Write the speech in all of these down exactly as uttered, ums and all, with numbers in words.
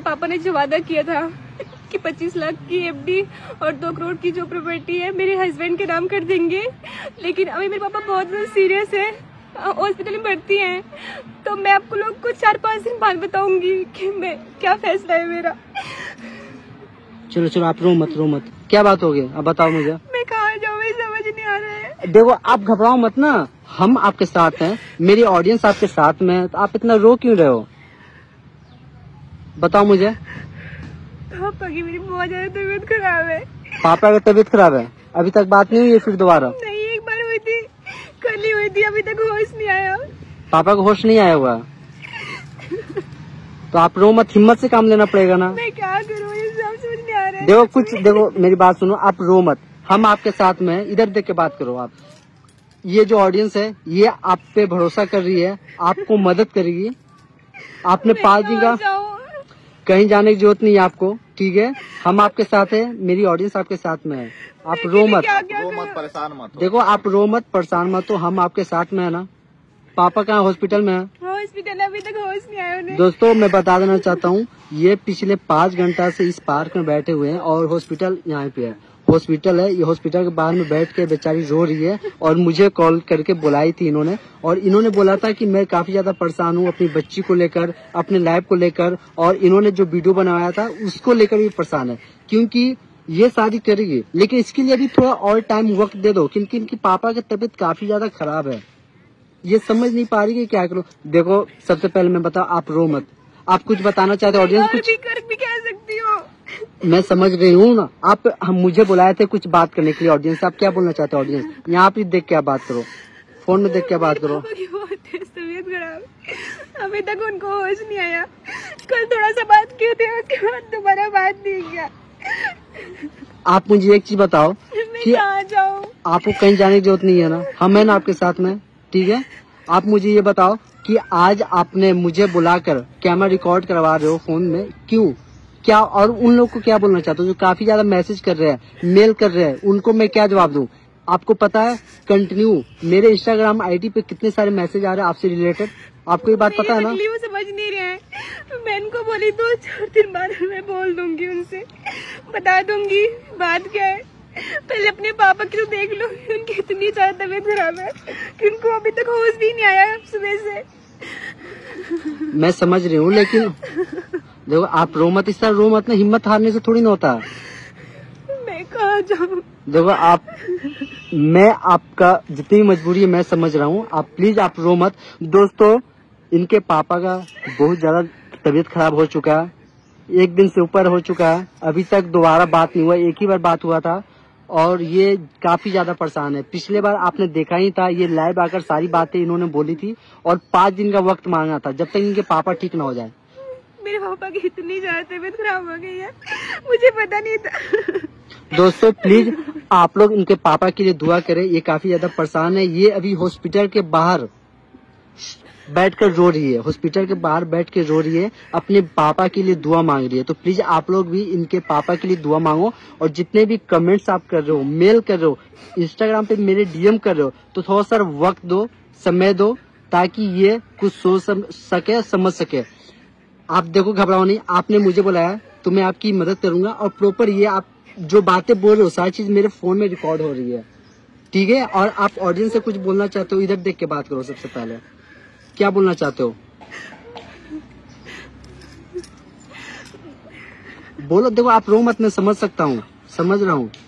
पापा ने जो वादा किया था कि पच्चीस लाख की एफडी और दो करोड़ की जो प्रॉपर्टी है मेरे हस्बैंड के नाम कर देंगे, लेकिन अभी मेरे पापा बहुत ज्यादा सीरियस है, हॉस्पिटल में भर्ती हैं, तो मैं आपको लोग को चार पाँच दिन बाद बताऊंगी कि मैं क्या फैसला है मेरा। चलो चलो आप रो मत रो मत, क्या बात हो गई अब बताओ मुझे। मैं कहाँ जाऊँ, समझ नहीं आ रहा है। देखो आप घबराओ मत ना, हम आपके साथ हैं, मेरी ऑडियंस आपके साथ में है, तो आप इतना रो क्यों रहे हो, बताओ मुझे। पापा की मेरी बहुत ज्यादा तबीयत खराब है। पापा की तबीयत खराब है, अभी तक बात नहीं हुई है फिर दोबारा? नहीं, एक बार हुई थी, कल ही हुई थी, अभी तक होश नहीं आया। पापा को होश नहीं आया हुआ? तो आप रो मत, हिम्मत से काम लेना पड़ेगा ना। मैं क्या करूँ, ये सब समझ नहीं आ रहा है। देखो कुछ देखो मेरी बात सुनो, आप रो मत, हम आपके साथ में हैं, इधर देख के बात करो आप। ये जो ऑडियंस है ये आप पे भरोसा कर रही है, आपको मदद करेगी। आपने पाँच दिन का कहीं जाने की जरूरत नहीं है आपको, ठीक है, हम आपके साथ हैं, मेरी ऑडियंस आपके साथ में है। आप रो मत, रो मत, परेशान मत हो। देखो आप रो मत परेशान मत हो, हम आपके साथ में है ना। पापा कहाँ हॉस्पिटल में है? हॉस्पिटल, अभी तक होश नहीं आया उन्हें। दोस्तों मैं बता देना चाहता हूँ, ये पिछले पाँच घंटा से इस पार्क में बैठे हुए हैं और हॉस्पिटल यहाँ पे है, हॉस्पिटल है, ये हॉस्पिटल के बाहर में बैठ के बेचारी रो रही है और मुझे कॉल करके बुलाई थी इन्होंने, और इन्होंने बोला था कि मैं काफी ज्यादा परेशान हूँ अपनी बच्ची को लेकर, अपने लाइफ को लेकर, और इन्होंने जो वीडियो बनाया था उसको लेकर भी परेशान है, क्योंकि ये शादी करेगी, लेकिन इसके लिए भी थोड़ा और टाइम वक्त दे दो, क्योंकि इनकी पापा की तबीयत काफी ज्यादा खराब है, ये समझ नहीं पा रही कि क्या करो। देखो सबसे पहले मैं बताऊँ, आप रो मत, आप कुछ बताना चाहते हो ऑडियंस? कुछ भी कर भी कह सकती हो। मैं समझ रही हूँ ना, आप हम मुझे बुलाए थे कुछ बात करने के लिए ऑडियंस, आप क्या बोलना चाहते हो ऑडियंस? यहाँ पे देख के बात करो, फोन में देख के बात करो। तबीयत खराब, अभी तक उनको होश नहीं आया, कल थोड़ा सा बात की थी, उसके बाद दोबारा बात नहीं किया। आप मुझे एक चीज बताओ कि जाऊँ? आपको कहीं जाने की जरूरत नहीं है ना, हम है ना आपके साथ में, ठीक है। आप मुझे ये बताओ कि आज आपने मुझे बुलाकर कैमरा रिकॉर्ड करवा रहे हो फोन में, क्यों, क्या, और उन लोग को क्या बोलना चाहते हो जो काफी ज्यादा मैसेज कर रहे हैं, मेल कर रहे हैं, उनको मैं क्या जवाब दूं? आपको पता है कंटिन्यू मेरे इंस्टाग्राम आईडी पे कितने सारे मैसेज आ रहे हैं आपसे रिलेटेड, आपको ये बात पता है ना? वो समझ नहीं रहे हैं, मैं इनको बोली दो चार दिन बाद मैं बोल दूंगी, उनसे बता दूंगी बात क्या है। पहले अपने पापा की तो देख लो, उनकी इतनी ज्यादा तबीयत खराब है कि उनको अभी तक होश भी नहीं आया सुबह से। मैं समझ रही हूँ, लेकिन देखो आप रो मत, इस तरह रो मत ना, हिम्मत हारने से थोड़ी ना होता। मैं कहाँ जाऊँ? देखो आप, मैं आपका जितनी मजबूरी है मैं समझ रहा हूँ, आप प्लीज आप रो मत। दोस्तों इनके पापा का बहुत ज्यादा तबीयत खराब हो चुका है, एक दिन से ऊपर हो चुका है, अभी तक दोबारा बात नहीं हुआ, एक ही बार बात हुआ था, और ये काफी ज्यादा परेशान है। पिछले बार आपने देखा ही था, ये लाइव आकर सारी बातें इन्होंने बोली थी और पाँच दिन का वक्त मांगा था जब तक इनके पापा ठीक ना हो जाए। मेरे पापा की इतनी ज्यादा तबीयत खराब हो गई है, मुझे पता नहीं था। दोस्तों प्लीज आप लोग इनके पापा के लिए दुआ करें, ये काफी ज्यादा परेशान है, ये अभी हॉस्पिटल के बाहर बैठकर रो रही है, हॉस्पिटल के बाहर बैठ के रो रही है, अपने पापा के लिए दुआ मांग रही है। तो प्लीज आप लोग भी इनके पापा के लिए दुआ मांगो, और जितने भी कमेंट्स आप कर रहे हो, मेल कर रहे हो, इंस्टाग्राम पे मेरे डीएम कर रहे हो, तो थोड़ा सा वक्त दो, समय दो, ताकि ये कुछ सोच सके, समझ सके। आप देखो घबराओ नहीं, आपने मुझे बुलाया तो मैं आपकी मदद करूंगा, और प्रॉपर ये आप जो बातें बोल रहे हो सारी चीज मेरे फोन में रिकॉर्ड हो रही है, ठीक है। और आप ऑडियंस से कुछ बोलना चाहते हो, इधर देख के बात करो, सबसे पहले क्या बोलना चाहते हो बोलो। देखो आप रो मत, मैं समझ सकता हूँ, समझ रहा हूँ।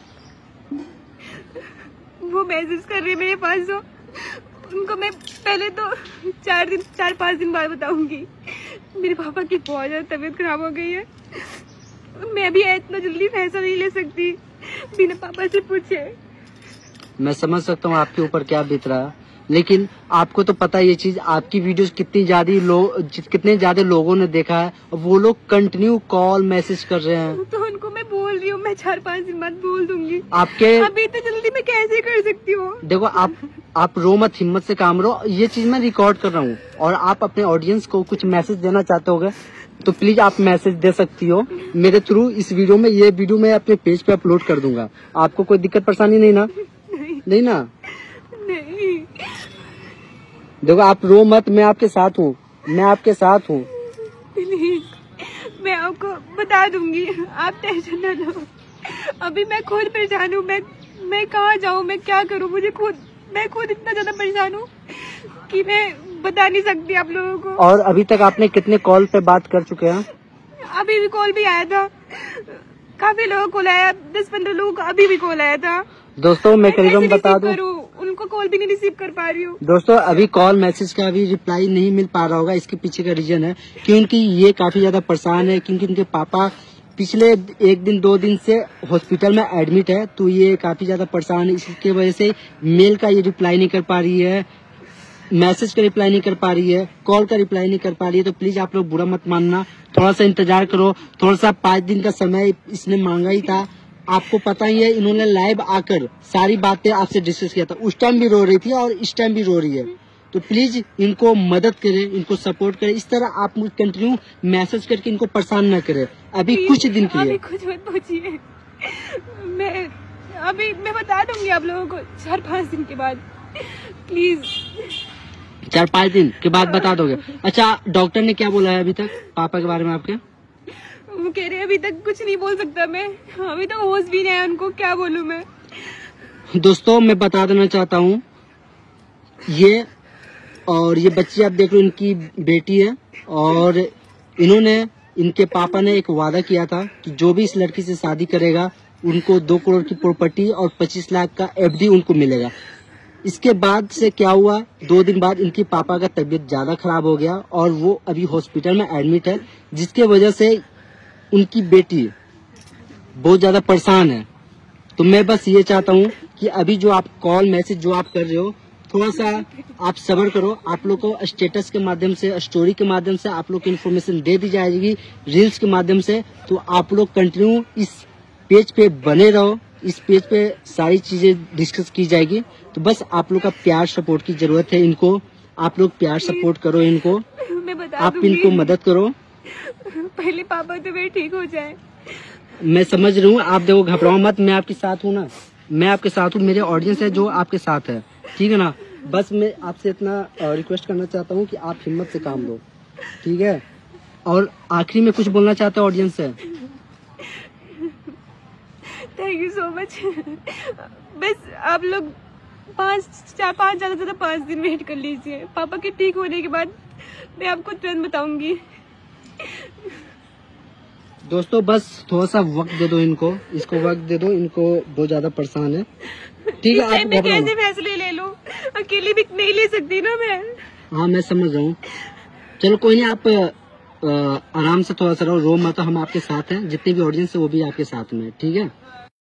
वो मैसेज कर रही है मेरे पास, जो उनको मैं पहले तो चार दिन चार पाँच दिन बाद बताऊंगी। मेरे पापा की बहुत ज्यादा तबीयत खराब हो गई है, मैं भी इतना जल्दी फैसला नहीं ले सकती बिना पापा से पूछे। मैं समझ सकता हूँ आपके ऊपर क्या बीत रहा है, लेकिन आपको तो पता है ये चीज, आपकी वीडियोस कितनी ज्यादा लोग कितने ज्यादा लोगों ने देखा है, वो लोग कंटिन्यू कॉल मैसेज कर रहे हैं। तो उनको मैं बोल रही हूँ, मैं चार पाँच दिन बाद बोल दूंगी। आपके अभी तो जल्दी मैं कैसे कर सकती हूँ? देखो आप आप रो मत, हिम्मत से काम लो, ये चीज मैं रिकॉर्ड कर रहा हूँ, और आप अपने ऑडियंस को कुछ मैसेज देना चाहते होगे तो प्लीज आप मैसेज दे सकती हो मेरे थ्रू इस वीडियो में। ये वीडियो मैं अपने पेज पे अपलोड कर दूंगा, आपको कोई दिक्कत परेशानी नहीं ना? नहीं, नहीं ना? नहीं। देखो आप रो मत, मैं आपके साथ हूँ, मैं आपके साथ हूँ। प्लीज मैं आपको बता दूंगी, आप टेंशन न लो। अभी मैं खुद परेशान हूँ, मैं मैं कहाँ जाऊँ, मैं क्या करूँ, मुझे खुद मैं खुद इतना ज्यादा परेशान हूँ कि मैं बता नहीं सकती आप लोगों को। और अभी तक आपने कितने कॉल पे बात कर चुके हैं? अभी भी कॉल भी आया था, काफी लोगों को कॉल आया, दस पंद्रह लोगों का अभी भी कॉल आया था। दोस्तों मैं करीबन बता दूं, उनको कॉल भी नहीं रिसीव कर पा रही हूँ। दोस्तों अभी कॉल मैसेज का अभी रिप्लाई नहीं मिल पा रहा होगा, इसके पीछे का रीजन है क्योंकि ये काफी ज्यादा परेशान है, क्योंकि इनके पापा पिछले एक दिन दो दिन से हॉस्पिटल में एडमिट है, तो ये काफी ज्यादा परेशान है। इसकी वजह से मेल का ये रिप्लाई नहीं कर पा रही है, मैसेज का रिप्लाई नहीं कर पा रही है, कॉल का रिप्लाई नहीं कर पा रही है। तो प्लीज आप लोग बुरा मत मानना, थोड़ा सा इंतजार करो, थोड़ा सा पाँच दिन का समय इसने मांगा ही था। आपको पता ही है इन्होंने लाइव आकर सारी बातें आपसे डिस्कस किया था, उस टाइम भी रो रही थी और इस टाइम भी रो रही है। तो प्लीज इनको मदद करें, इनको सपोर्ट करें, इस तरह आप कंटिन्यू मैसेज करके इनको परेशान न करें अभी कुछ दिन के लिए। कुछ मत पूछिए, मैं अभी मैं बता दूंगी आप लोगों को चार पाँच दिन के बाद, प्लीज। चार पाँच दिन के बाद बता दोगे? अच्छा, डॉक्टर ने क्या बोला है अभी तक पापा के बारे में आपके? वो कह रहे हैं अभी तक कुछ नहीं बोल सकता मैं, अभी तक होश भी नहीं है उनको, क्या बोलूं मैं। दोस्तों मैं बता देना चाहता हूँ, ये और ये बच्ची आप देख लो, इनकी बेटी है और इन्होंने इनके पापा ने एक वादा किया था कि जो भी इस लड़की से शादी करेगा उनको दो करोड़ की प्रॉपर्टी और पच्चीस लाख का एफडी उनको मिलेगा। इसके बाद से क्या हुआ, दो दिन बाद इनके पापा का तबीयत ज्यादा खराब हो गया और वो अभी हॉस्पिटल में एडमिट है, जिसके वजह से उनकी बेटी बहुत ज्यादा परेशान है। तो मैं बस ये चाहता हूँ कि अभी जो आप कॉल मैसेज जो आप कर रहे हो, थोड़ा सा आप सब्र करो। आप लोग को स्टेटस के माध्यम से, स्टोरी के माध्यम से आप लोग को इन्फॉर्मेशन दे दी जाएगी, रील्स के माध्यम से। तो आप लोग कंटिन्यू इस पेज पे बने रहो, इस पेज पे सारी चीजें डिस्कस की जाएगी। तो बस आप लोग का प्यार सपोर्ट की जरूरत है, इनको आप लोग प्यार सपोर्ट करो, इनको मैं बता आप इनको मदद करो। पहले पापा तो मेरे ठीक हो जाए। मैं समझ रही हूँ, आप देखो घबराओ मत, मैं आपके साथ हूँ ना, मैं आपके साथ हूँ, मेरे ऑडियंस है जो आपके साथ है, ठीक है ना। बस मैं आपसे इतना रिक्वेस्ट करना चाहता हूँ कि आप हिम्मत से काम लो, ठीक है। और आखिरी में कुछ बोलना चाहते हैं ऑडियंस से? Thank you so much. बस आप लोग पाँच चार पाँच ज्यादा ज्यादा पाँच दिन वेट कर लीजिए, पापा के ठीक होने के बाद मैं आपको तुरंत बताऊंगी। दोस्तों बस थोड़ा सा वक्त दे दो इनको, इसको वक्त दे दो, इनको बहुत ज्यादा परेशान है, ठीक है। आप मैं कैसे फैसले ले लूं, अकेली भी नहीं ले सकती ना मैं। हाँ मैं समझ रहा हूँ, चलो कोई नहीं, आप आ, आराम से थोड़ा सा रहो, रो मत, हम आपके साथ हैं, जितने भी ऑडियंस है वो भी आपके साथ में, ठीक है।